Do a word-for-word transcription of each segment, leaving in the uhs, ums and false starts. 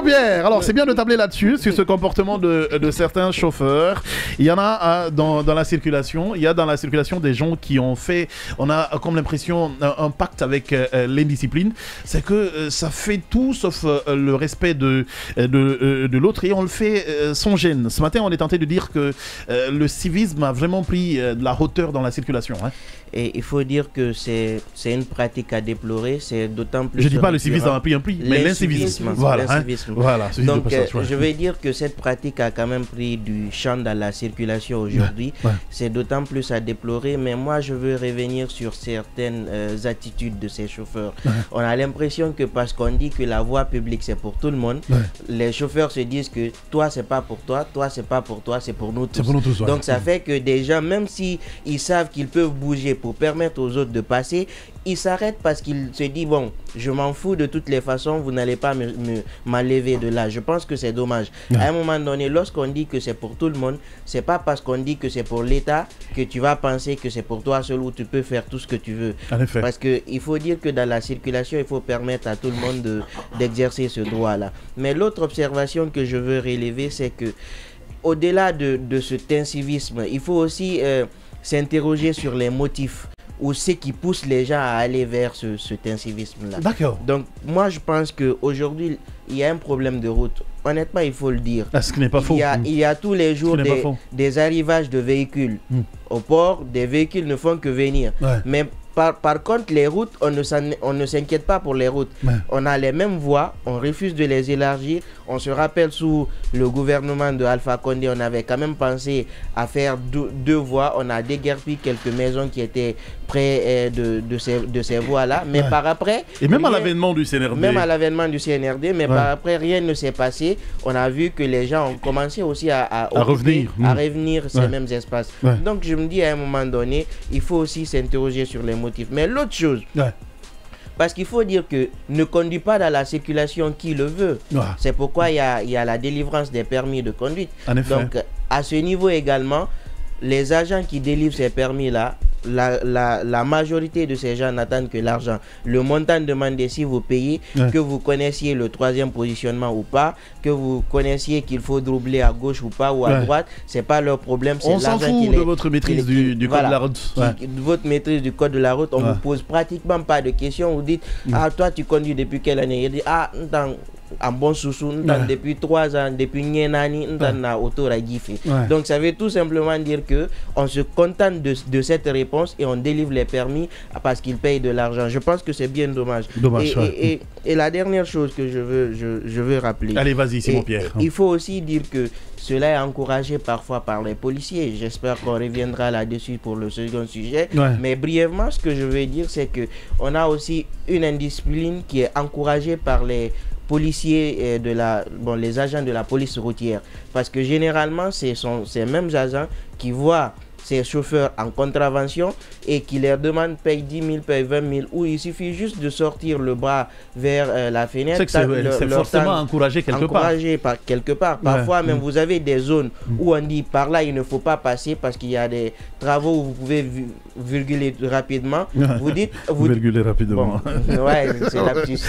Pierre, alors c'est bien de tabler là-dessus, sur ce comportement de, de certains chauffeurs. Il y en a hein, dans, dans la circulation, il y a dans la circulation des gens qui ont fait, on a comme l'impression, un, un pacte avec euh, l'indiscipline. C'est que euh, ça fait tout sauf euh, le respect de, de, de, de l'autre et on le fait euh, sans gêne. Ce matin, on est tenté de dire que euh, le civisme a vraiment pris euh, de la hauteur dans la circulation. Hein. Et il faut dire que c'est une pratique à déplorer, c'est d'autant plus... Je ne dis pas le civisme a pris un prix, mais l'incivisme. Voilà, hein, voilà. Donc euh, je vais dire que cette pratique a quand même pris du champ dans la circulation aujourd'hui. Ouais, ouais. C'est d'autant plus à déplorer, mais moi je veux revenir sur certaines euh, attitudes de ces chauffeurs. Ouais. On a l'impression que parce qu'on dit que la voie publique c'est pour tout le monde, ouais. les chauffeurs se disent que toi c'est pas pour toi, toi c'est pas pour toi, c'est pour nous tous. Pour nous tous ouais. Donc ça ouais. fait que des gens, même si ils savent qu'ils peuvent bouger pour permettre aux autres de passer, ils s'arrêtent parce qu'ils se disent bon, je m'en fous de toutes les façons, vous n'allez pas m'enlever de là. Je pense que c'est dommage. Ouais. À un moment donné, lorsqu'on dit que c'est pour tout le monde, c'est pas parce qu'on dit que c'est pour l'État que tu vas penser que c'est pour toi seul où tu peux faire tout ce que tu veux. En effet. Parce qu'il faut dire que dans la circulation, il faut permettre à tout le monde de, d'exercer ce droit-là. Mais l'autre observation que je veux relever, c'est que au-delà de, de cet incivisme, il faut aussi euh, s'interroger sur les motifs ou ce qui pousse les gens à aller vers ce, cet incivisme-là. D'accord. Donc, moi, je pense qu'aujourd'hui, il y a un problème de route. Honnêtement, il faut le dire. Ah, ce qui n'est pas faux. Il y a, mmh. il y a tous les jours des, des arrivages de véhicules. Mmh. Au port, des véhicules ne font que venir. Ouais. Mais par, par contre, les routes, on ne, on ne s'inquiète pas pour les routes. Ouais. On a les mêmes voies, on refuse de les élargir. On se rappelle sous le gouvernement de Alpha Condé, on avait quand même pensé à faire deux, deux voies. On a déguerpi quelques maisons qui étaient près euh, de, de ces, de ces voies-là. Mais ouais. par après... Et même rien, à l'avènement du C N R D. Même à l'avènement du C N R D, mais ouais. par après, rien ne s'est passé. On a vu que les gens ont commencé aussi à, à, à revenir, à revenir ces ouais. mêmes espaces. Ouais. Donc je me dis à un moment donné, il faut aussi s'interroger sur les motifs. Mais l'autre chose... Ouais. Parce qu'il faut dire que ne conduit pas dans la circulation qui le veut. Ouais. C'est pourquoi il y a, y a la délivrance des permis de conduite. En effet. Donc, à ce niveau également, les agents qui délivrent ces permis-là, la, la, la majorité de ces gens n'attendent que l'argent. Le montant demandé, si vous payez, ouais. que vous connaissiez le troisième positionnement ou pas, que vous connaissiez qu'il faut doubler à gauche ou pas, ou à ouais. droite, c'est pas leur problème. On s'en fout de votre maîtrise du, du, du voilà, code de la route. Ouais. Qui, votre maîtrise du code de la route, on ouais. vous pose pratiquement pas de questions. Vous dites, mmh. ah, toi, tu conduis depuis quelle année? Il dit, ah, dans en bon sous-sous, ouais. depuis trois ans, depuis Nienani, on a auto ragifé. Donc ça veut tout simplement dire que on se contente de, de cette réponse et on délivre les permis parce qu'ils payent de l'argent. Je pense que c'est bien dommage. Dommage. Et, ouais. et, et, et la dernière chose que je veux, je, je veux rappeler. Allez, vas-y, Simon Pierre. Il faut aussi dire que cela est encouragé parfois par les policiers. J'espère qu'on reviendra là-dessus pour le second sujet. Ouais. Mais brièvement, ce que je veux dire, c'est que on a aussi une indiscipline qui est encouragée par les policiers de la, bon, les agents de la police routière. Parce que généralement, ce sont ces mêmes agents qui voient ces chauffeurs en contravention et qui leur demandent paye dix mille, paye vingt mille, ou il suffit juste de sortir le bras vers euh, la fenêtre. C'est forcément encouragé quelque encouragé part. par quelque part. Parfois ouais. même, mmh. vous avez des zones mmh. où on dit par là, il ne faut pas passer parce qu'il y a des travaux où vous pouvez virguler rapidement. Vous dites... Vous virguler rapidement. Bon, ouais, c'est la petite...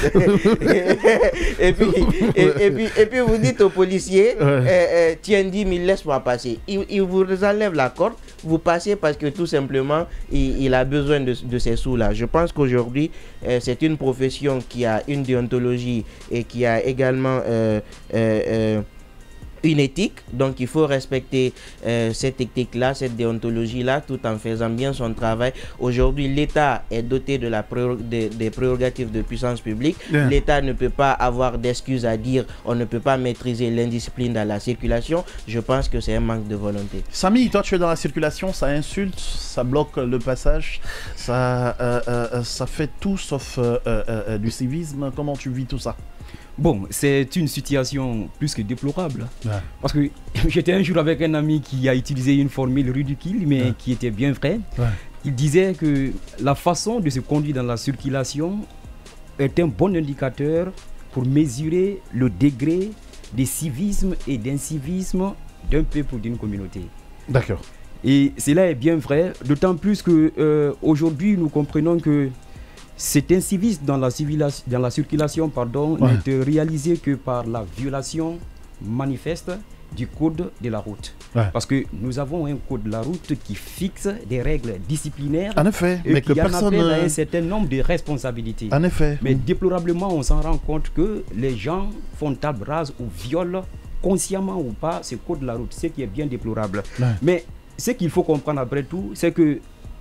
et, puis, et, et, puis, et puis vous dites aux policiers, ouais. euh, euh, tiens dix mille, laisse-moi passer. Il, il vous enlève la corde. Vous passez parce que tout simplement, il, il a besoin de, de ces sous-là. Je pense qu'aujourd'hui, euh, c'est une profession qui a une déontologie et qui a également euh, euh, euh, une éthique. Donc, il faut respecter euh, cette éthique-là, cette déontologie-là, tout en faisant bien son travail. Aujourd'hui, l'État est doté de la des, des prérogatives de puissance publique. Yeah. L'État ne peut pas avoir d'excuses à dire on ne peut pas maîtriser l'indiscipline dans la circulation. Je pense que c'est un manque de volonté. Samy, toi, tu es dans la circulation, ça insulte, ça bloque le passage, ça, euh, euh, ça fait tout sauf euh, euh, du civisme. Comment tu vis tout ça? Bon, c'est une situation plus que déplorable. Ouais. Parce que j'étais un jour avec un ami qui a utilisé une formule ridicule, mais ouais. qui était bien vraie. Ouais. Il disait que la façon de se conduire dans la circulation est un bon indicateur pour mesurer le degré de civisme et d'incivisme d'un peuple ou d'une communauté. D'accord. Et cela est bien vrai, d'autant plus que euh, aujourd'hui nous comprenons que cet incivisme dans la, dans la circulation pardon, ouais. n'est réalisé que par la violation manifeste du code de la route. Ouais. Parce que nous avons un code de la route qui fixe des règles disciplinaires en effet, et mais qui que en personne... appelle à un certain nombre de responsabilités. En effet. Mais déplorablement, on s'en rend compte que les gens font table rase ou violent consciemment ou pas ce code de la route, ce qui est bien déplorable. Ouais. Mais ce qu'il faut comprendre après tout, c'est que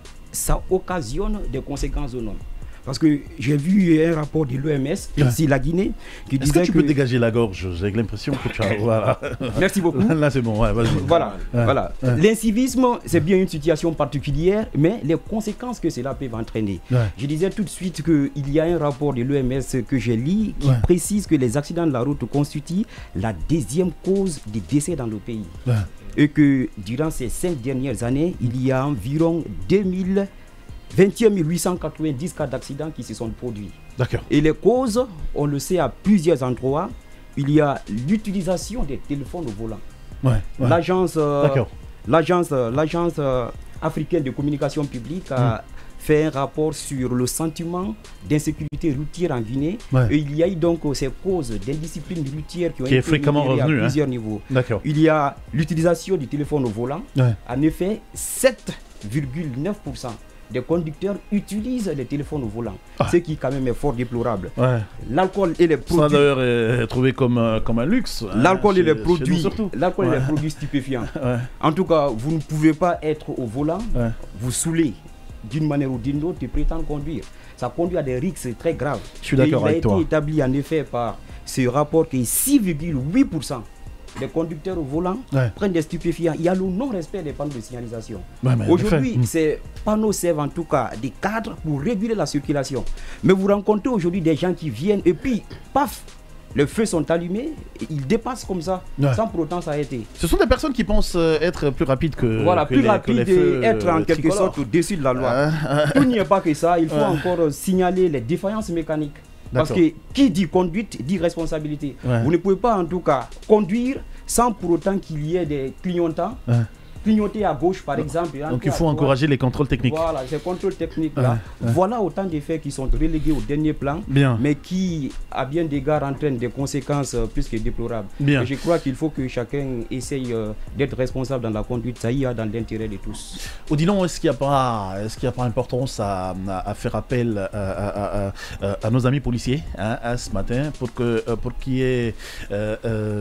ça occasionne des conséquences ou non. Parce que j'ai vu un rapport de l'O M S ici, ouais. la Guinée, qui Est-ce disait que tu que... peux dégager la gorge? J'ai l'impression que tu as... Voilà. Merci beaucoup. Là, c'est bon, ouais, vas-y. Voilà, ouais. voilà. Ouais. L'incivisme, c'est bien une situation particulière, mais les conséquences que cela peut entraîner. Ouais. Je disais tout de suite qu'il y a un rapport de l'O M S que j'ai lu qui ouais. précise que les accidents de la route constituent la deuxième cause de décès dans le pays. Ouais. Et que durant ces cinq dernières années, il y a environ deux mille... vingt et un mille huit cent quatre-vingt-dix cas d'accidents qui se sont produits. D'accord. Et les causes, on le sait à plusieurs endroits. Il y a l'utilisation des téléphones au volant. Ouais, ouais. L'agence, euh, l'agence, euh, l'agence euh, africaine de communication publique a mmh. fait un rapport sur le sentiment d'insécurité routière en Guinée. Ouais. Et il y a eu donc ces causes d'indiscipline routière qui ont qui été fréquemment revenu, à plusieurs hein. niveaux. D'accord. Il y a l'utilisation du téléphone au volant. Ouais. En effet, sept virgule neuf pour cent des conducteurs utilisent les téléphones au volant, ah. ce qui quand même est fort déplorable. Ouais. L'alcool et les produits... Ça d'ailleurs est trouvé comme, euh, comme un luxe. Hein, l'alcool et les produits, l'alcool ouais. et les produits stupéfiants. Ouais. En tout cas, vous ne pouvez pas être au volant, ouais. vous saouler d'une manière ou d'une autre et prétendre conduire. Ça conduit à des risques très graves. Je suis d'accord avec toi. Il a été établi en effet par ce rapport que six virgule huit pour cent des conducteurs au volant ouais. prennent des stupéfiants. Il y a le non-respect des panneaux de signalisation. Ouais, aujourd'hui, mmh. ces panneaux servent en tout cas des cadres pour réguler la circulation. Mais vous rencontrez aujourd'hui des gens qui viennent et puis, paf, les feux sont allumés, et ils dépassent comme ça, ouais. sans pour autant s'arrêter. Ce sont des personnes qui pensent être plus rapides que Voilà, que plus les, rapides que les feux, et être en quelque tricolores. sorte au-dessus de la loi. Euh, Tout n'y est pas que ça, il faut ouais. encore signaler les défaillances mécaniques. Parce que qui dit conduite dit responsabilité. Ouais. Vous ne pouvez pas en tout cas conduire sans pour autant qu'il y ait des clignotants. Ouais. Clignoter à gauche par exemple. Donc il faut encourager les contrôles techniques. Voilà, ces contrôles techniques là. Ouais, ouais. Voilà autant de faits qui sont relégués au dernier plan, bien. mais qui à bien d'égards entraînent des conséquences euh, plus que déplorables. Bien. Et je crois qu'il faut que chacun essaye euh, d'être responsable dans la conduite, ça y est, dans l'intérêt de tous. Odilon, est-ce qu'il n'y a pas, est-ce qu'il n'y a pas importance à, à, à faire appel à, à, à, à, à nos amis policiers hein, à ce matin pour que pour qu'il y ait euh,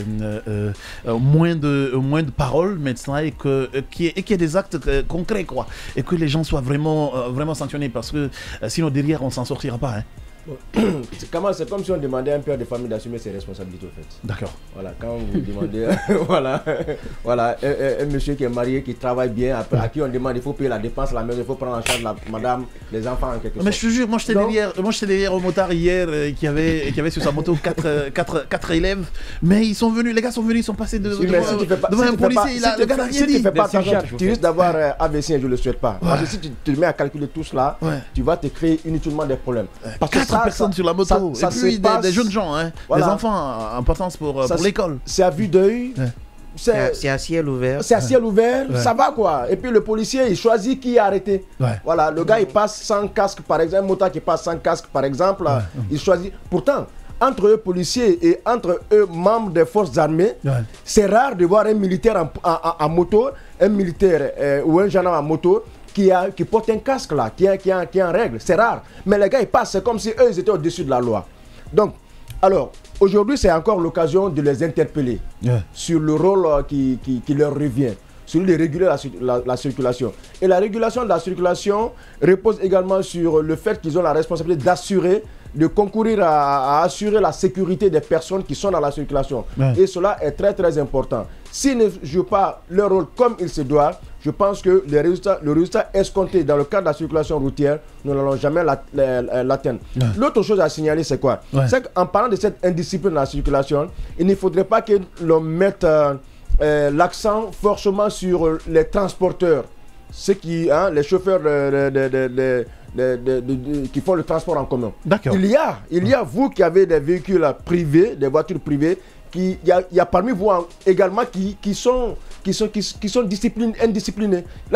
euh, euh, moins de moins de paroles maintenant et que Qui est, et qu'il y ait des actes euh, concrets quoi, et que les gens soient vraiment, euh, vraiment sanctionnés parce que euh, sinon derrière on s'en sortira pas. Hein. C'est comme si on demandait à un père de famille d'assumer ses responsabilités en fait. D'accord. Voilà, quand vous demandez, voilà, voilà, un, un, un monsieur qui est marié, qui travaille bien, à, à qui on demande il faut payer la dépense, la maison, il faut prendre en charge la madame, les enfants en quelque sorte. Mais je te jure, moi j'étais derrière, moi j'étais derrière au motard hier euh, qui avait, qui avait sur sa moto quatre élèves, mais ils sont venus, les gars sont venus, ils sont passés de, de, devant, si pas, devant si un policier, pas, il a, si le gars n'a rien si dit. Tu fais pas attention, tu risques d'avoir euh, A V C, je ne le souhaite pas. Ouais. Parce que si tu te mets à calculer tout cela, ouais. tu vas te créer inutilement des problèmes. Parce que quatre personnes sur la moto, ça, ça et puis des, des jeunes gens, hein, voilà. Des enfants, importance pour, pour l'école. C'est à vue d'œil. Ouais. C'est à ciel ouvert. C'est à ciel ouvert, ouais. Ça va quoi. Et puis le policier, il choisit qui est arrêté. Ouais. Voilà, le gars, il passe sans casque, par exemple, un motard qui passe sans casque, par exemple, ouais. il choisit. Pourtant, entre eux policiers et entre eux membres des forces armées, ouais. c'est rare de voir un militaire en, en, en, en moto, un militaire euh, ou un gendarme en moto, Qui, a, qui porte un casque là, qui est, qui est, qui est en règle, c'est rare. Mais les gars, ils passent, c'est comme si eux, ils étaient au-dessus de la loi. Donc, alors, aujourd'hui, c'est encore l'occasion de les interpeller yeah. sur le rôle euh, qui, qui, qui leur revient, celui de réguler la, la, la circulation. Et la régulation de la circulation repose également sur le fait qu'ils ont la responsabilité d'assurer, de concourir à, à assurer la sécurité des personnes qui sont dans la circulation. Yeah. Et cela est très, très important. S'ils ne jouent pas leur rôle comme il se doit, je pense que les résultats, le résultat escompté dans le cadre de la circulation routière, nous n'allons jamais l'atteindre. Ouais. L'autre chose à signaler, c'est quoi? Ouais. C'est qu'en parlant de cette indiscipline de la circulation, il ne faudrait pas que l'on mette euh, euh, l'accent forcément sur les transporteurs, ceux qui, hein, les chauffeurs de, de, de, de, de, de, de, de, qui font le transport en commun. Il y a, il y a vous qui avez des véhicules privés, des voitures privées, il y, y a parmi vous hein, également qui, qui sont, qui sont, qui, qui sont indisciplinés. Là,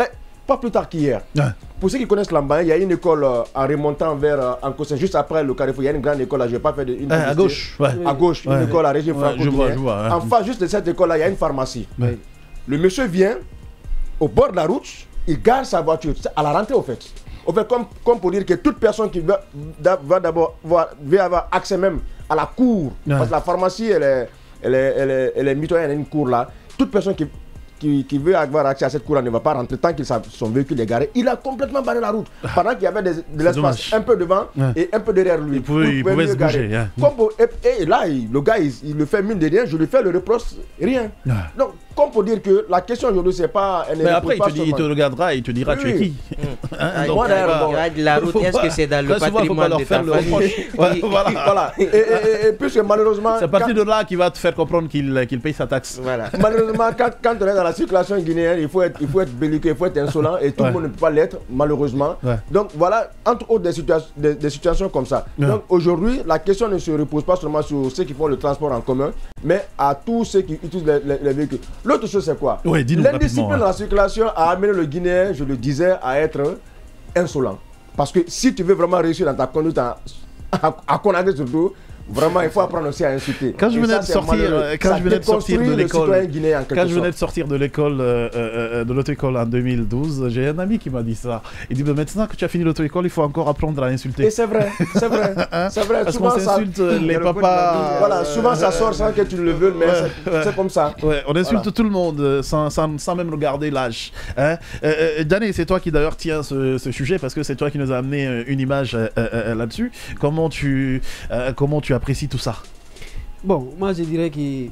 pas plus tard qu'hier. Ouais. Pour ceux qui connaissent Lambaye, il y a une école euh, en remontant vers euh, Ankosen, juste après le carrefour. Il y a une grande école, là, je n'ai pas fait de, une Ah, à gauche, ouais. À gauche, Ouais. une école à régime Ouais, je vois, je franco-guinéen. vois, ouais. En face juste de cette école-là, il y a une pharmacie. Ouais. Le monsieur vient au bord de la route, il gare sa voiture, c'est à la rentrée au fait. Au fait, comme, comme pour dire que toute personne qui va, va d'abord voir- veut avoir accès même à la cour, Ouais. parce que la pharmacie, elle est, elle est, elle est, elle est mitoyenne, elle a une cour là. Toute personne qui, qui, qui veut avoir accès à cette cour-là ne va pas rentrer tant que sa- son véhicule est garé. Il a complètement barré la route. Pendant qu'il y avait des- de l'espace dommage. un peu devant Ouais. et un peu derrière lui. Il pouvait- Où il pouvait pouvait mieux se garer. bouger, hein. Comme pour- et, et là, il- le gars, il, il le fait mine de rien, je lui fais le reproche, rien. Ouais. Donc, comme pour dire que la question aujourd'hui, c'est pas... elle ne Mais repose après, il pas te, dit, il te seulement- regardera, il te dira Oui, tu es oui. qui. Hein, Ah, donc, il y a- voilà. il y a de la route, Faut est-ce pas- que c'est dans le très souvent, faut pas patrimoine leur de faire ta le famille? reproche. Ouais, voilà. Voilà. Et, et, et, et puisque malheureusement... C'est à partir quand- de là qu'il va te faire comprendre qu'il qu'il paye sa taxe. Voilà. Malheureusement, quand, quand on est dans la circulation guinéenne, il faut être, il faut être belliqueux, il faut être insolent et tout Ouais. le monde ne peut pas l'être, malheureusement. Ouais. Donc voilà, entre autres, des, situa des, des situations comme ça. Ouais. Donc aujourd'hui, la question ne se repose pas seulement sur ceux qui font le transport en commun, mais à tous ceux qui utilisent les, les- les véhicules. L'autre chose, c'est quoi? Ouais, dis-nous L'indiscipline rapidement, dans la circulation a amené le Guinéen, je le disais, à être insolent. Parce que si tu veux vraiment réussir dans ta conduite, à, à, à Conakry surtout, vraiment, il faut apprendre aussi à insulter. Quand je Et venais ça, de c'est sortir, malheureux. euh, quand Ça je venais de sortir de déconstruit le l'école, citoyen guinéen, en quelque Quand je venais sorte. de sortir de l'école, euh, euh, de l'auto-école en deux mille douze, j'ai un ami qui m'a dit ça. Il dit bah, maintenant que tu as fini l'auto-école, il faut encore apprendre à insulter. Et c'est vrai, c'est vrai, c'est vrai. Parce Souvent, qu'on ça- s'insulte euh, les le code de la papas. vie, Voilà, souvent ça sort sans que tu ne le veuilles, mais Ouais, c'est ouais. c'est comme ça. Ouais, on insulte Voilà. tout le monde euh, sans, sans, sans même regarder l'âge. Hein? Euh, euh, Danny, c'est toi qui d'ailleurs tiens ce, ce sujet parce que c'est toi qui nous a amené euh, une image euh, euh, là-dessus. Comment tu, euh, comment tu apprécies tout ça? Bon, moi je dirais que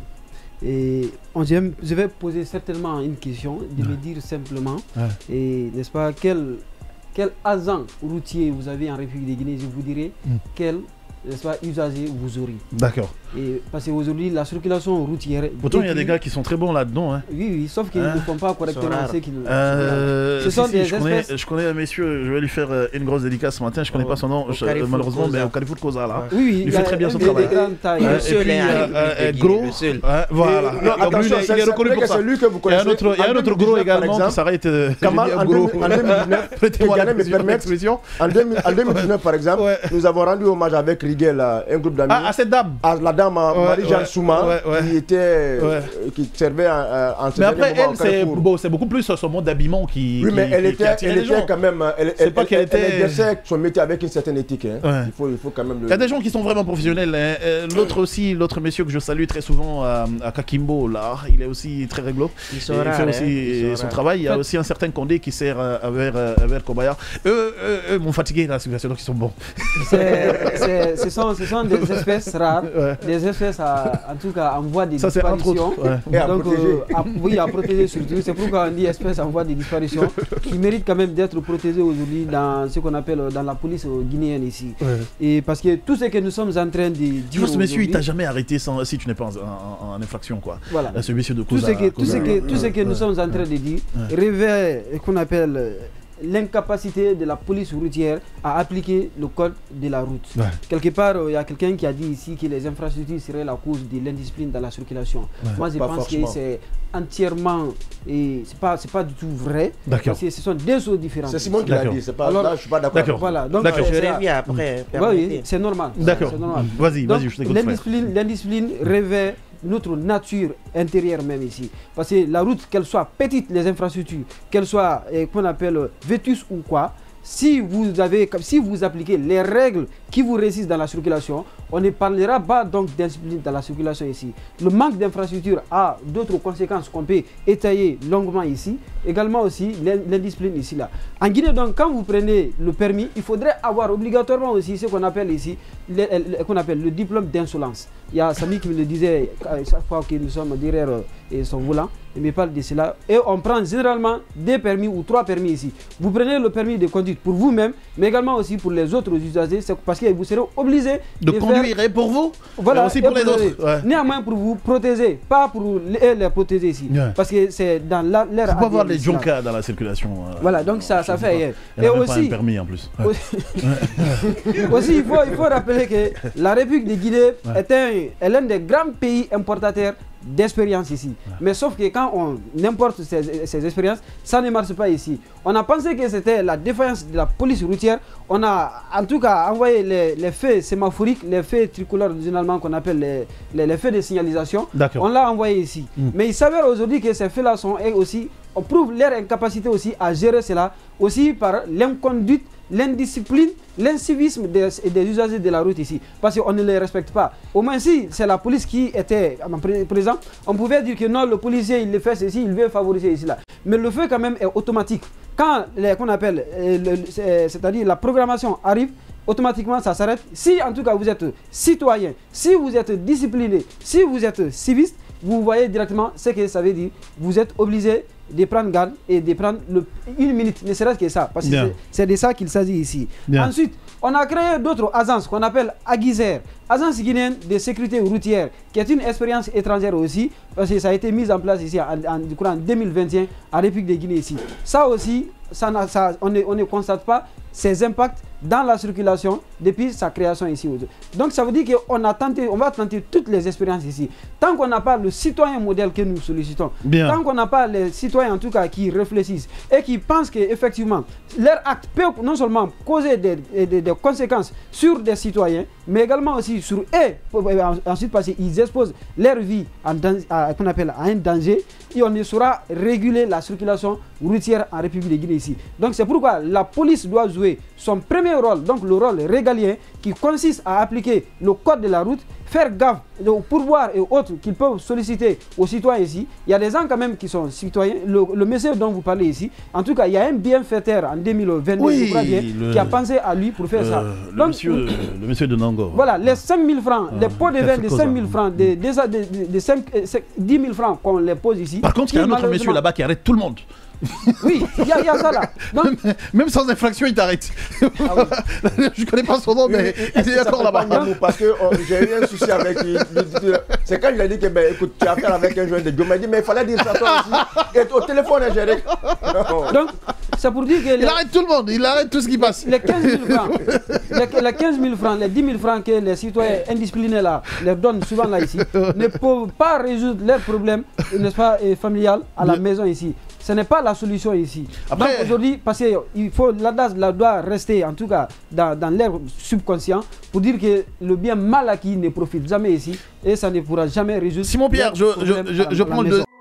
et, on, je je vais poser certainement une question, de Ouais. me dire simplement, Ouais. et n'est-ce pas, quel, quel agent routier vous avez en République de Guinée, je vous dirai Mm. quel, n'est-ce pas, usager vous aurez. D'accord. Et parce qu'aujourd'hui, la circulation routière... Pourtant, il y a décrit- des gars qui sont très bons là-dedans. Hein. Oui, oui, sauf qu'ils Hein? ne font pas correctement rares. ce qu'ils... Euh, Ce si, sont si, des je, connais, espèces- je connais un monsieur, je vais lui faire euh, une grosse dédicace ce matin, je connais Au- pas son nom, au je- Carrefour malheureusement, Koza. mais au Carrefour Koza là. Ouais. Oui, oui, Il fait très bien son un des travail. grandes tailles. Le Euh, seul et puis, est en euh, République euh, de Guinée, gros, le seul. ouais, voilà. Non, Donc, lui, attention, il est- c'est il est reconnu vrai pour que ça. c'est lui que vous Il y a un connaissez. autre, il y a un En autre gros deux mille dix-neuf, par également qui exemple, s'arrête. euh, Comment, j'ai dit en un deux gros. mille- en deux mille dix-neuf, Prêtez-moi que Ghané me l'expression- permette, l'expression. en deux mille en deux mille dix-neuf, par exemple, Ouais. nous avons rendu hommage avec Rigel, euh, un groupe d'amis. Ah, à cette dame. à la dame euh, Ouais, Marie-Jeanne ouais, Souma, ouais, ouais. qui était, euh, Ouais. qui servait en, euh, en ce Mais dernier après, moment elle, au c'est Carrefour. bon, c'est beaucoup plus son mode d'habillement qui. Oui, qui- mais elle qui- qui était, attire elle les était gens. quand même, euh, elle, C'est elle, pas elle- qu'elle elle était- exerçait son métier avec une certaine éthique. Hein. Ouais. Il faut, il faut quand même le. Il y a des gens qui sont vraiment professionnels. hein. Euh, L'autre aussi, l'autre monsieur que je salue très souvent à, à Kakimbo, là, il est aussi très réglo. Ils Il sont fait rares, aussi hein, ils sont son rares. travail. Il y a En fait- aussi un certain Condé qui sert euh, vers, euh, vers Kobaya. Eux, eux, eux m'ont fatigué dans la situation, donc ils sont bons. C'est- c'est- ce, sont, ce sont des espèces rares, Ouais. des espèces à- en tout cas en voie de Ça, c'est entre disparition. autres. Ouais. Et à Donc, protéger. euh, à- oui, à protéger surtout. C'est pourquoi on dit espèces en voie de disparition qui méritent quand même d'être protégées aujourd'hui dans ce qu'on appelle euh, dans la police euh, guinéenne ici. Ouais. Et parce que tout ce que nous sommes en train de Tu dire vois, ce monsieur, il t'a aujourd'hui, jamais arrêté sans, si tu n'es pas en, en- en infraction, quoi. voilà. Euh, Ce monsieur de Tout Koza. ce que, tout ce que, tout ce que nous Ouais. sommes en train de dire Ouais. révèle ce qu'on appelle euh, l'incapacité de la police routière à appliquer le code de la route. Ouais. Quelque part, euh, il y a quelqu'un qui a dit ici que les infrastructures seraient la cause de l'indiscipline dans la circulation. Ouais. Moi, je Pas pense forcément. que c'est entièrement et c'est pas c'est pas du tout vrai D'accord. parce que ce sont deux choses différentes. C'est Simon qui l'a D'accord. dit. C'est pas, Alors- là, je suis pas d'accord. D'accord. Voilà. Donc D'accord. Je c'est ça. reviens après. Oui, permettez. oui, c'est normal. D'accord. C'est normal. Vas-y, Donc, vas-y, je t'écoute. frère. l'indiscipline, l'indiscipline révèle notre nature intérieure même ici. Parce que la route, qu'elle soit petite, les infrastructures, qu'elle soit, eh, qu'on appelle euh, vétus ou quoi, si vous avez, comme si vous appliquez les règles qui vous résistent dans la circulation, on ne parlera pas donc d'indiscipline dans la circulation ici. Le manque d'infrastructures a d'autres conséquences qu'on peut étayer longuement ici. Également aussi l'in- l'indiscipline ici là. En Guinée donc, quand vous prenez le permis, il faudrait avoir obligatoirement aussi ce qu'on appelle ici, le, le- qu'on appelle le diplôme d'insolence. Il y a Samy qui me le disait euh, chaque fois que nous sommes derrière euh, son volant, il me parle de cela. Et on prend généralement deux permis ou trois permis ici. Vous prenez le permis de conduite pour vous-même, mais également aussi pour les autres usagers, c'est parce que vous serez obligé De faire- conduire et pour vous, voilà, mais aussi pour et les protéger. autres. Ouais. Néanmoins pour vous protéger, pas pour les, les protéger ici. Ouais. Parce que c'est dans la- l'air. Faut pas avoir A D N les ici, là. jonkas dans la circulation. euh, Voilà, donc ça, je ça sais fait pas. hier. Elle Et a même pas un aussi, permis en plus. Ouais. aussi, aussi, il, faut, il faut rappeler que la République de Guinée est un, est l'un des grands pays importateurs d'expérience ici. Ouais. Mais sauf que quand on importe ces, ces expériences, ça ne marche pas ici. On a pensé que c'était la défaillance de la police routière. On a en tout cas envoyé les, les faits sémaphoriques, les faits tricolores généralement qu'on appelle les, les, les faits de signalisation. On l'a envoyé ici. Mm. Mais il s'avère aujourd'hui que ces faits-là sont aussi, on prouve leur incapacité aussi à gérer cela, aussi par l'inconduite, l'indiscipline, l'incivisme des, des usagers de la route ici, parce qu'on ne les respecte pas. Au moins si c'est la police qui était présente, on pouvait dire que non, le policier il le fait ceci, il veut favoriser ici là. Mais le fait quand même est automatique. Quand qu'on appelle, c'est-à-dire la programmation arrive, automatiquement ça s'arrête. Si en tout cas vous êtes citoyen, si vous êtes discipliné, si vous êtes civiste, vous voyez directement ce que ça veut dire. Vous êtes obligé de prendre garde et de prendre le, une minute, ne serait-ce que ça, parce que c'est de ça qu'il s'agit ici. Bien. Ensuite, on a créé d'autres agences qu'on appelle Aguizer, Agence guinéenne de sécurité routière, qui est une expérience étrangère aussi, parce que ça a été mis en place ici en, en, en deux mille vingt et un en République de Guinée ici. Ça aussi, ça, ça, on, ne, on ne constate pas ses impacts dans la circulation depuis sa création ici. Donc ça veut dire qu'on a tenté, on va tenter toutes les expériences ici. Tant qu'on n'a pas le citoyen modèle que nous sollicitons, Bien. tant qu'on n'a pas les citoyens en tout cas qui réfléchissent et qui pensent qu'effectivement leur acte peut non seulement causer des, des, des conséquences sur des citoyens, mais également aussi sur eux, ensuite parce qu'ils exposent leur vie en danger, à, qu'on appelle, à un danger, et on ne saura réguler la circulation routière en République de Guinée ici. Donc c'est pourquoi la police doit jouer son premier rôle, donc le rôle régalien, qui consiste à appliquer le code de la route, faire gaffe aux pourboires et autres qu'ils peuvent solliciter aux citoyens ici. Il y a des gens quand même qui sont citoyens. Le, le monsieur dont vous parlez ici, en tout cas, il y a un bienfaiteur en deux mille vingt-deux, oui, je crois bien, le, qui a pensé à lui pour faire euh, ça. Le, donc, monsieur, le monsieur de Nango. Voilà, les cinq mille francs, ah, les pots de vin de cinq mille francs, de, de, de, de, de cinq, dix mille francs qu'on les pose ici. Par contre, il y a un autre monsieur là-bas qui arrête tout le monde. Oui, il y, y a ça là. Donc, même, même sans infraction, il t'arrête. Ah oui. Je connais pas son nom, mais il est d'accord là-bas. Parce que oh, j'ai eu un souci avec lui. C'est quand il a dit que, ben, écoute, tu as affaire avec un joueur de Dieu. Il m'a dit, mais il fallait dire ça toi aussi. Et au téléphone, j'ai dit. Donc, c'est pour dire que. Il les, arrête tout le monde, il arrête tout ce qui passe. Les quinze mille francs, les, les quinze mille francs, les dix mille francs que les citoyens indisciplinés là, leur donnent souvent là ici, ne peuvent pas résoudre leurs problèmes, n'est-ce pas, familial à la maison ici. Ce n'est pas la solution ici. Après, donc aujourd'hui, parce qu'il faut, l'adage doit rester en tout cas dans, dans l'air subconscient pour dire que le bien mal acquis ne profite jamais ici et ça ne pourra jamais résoudre. Simon Pierre, je, je, je, je prends le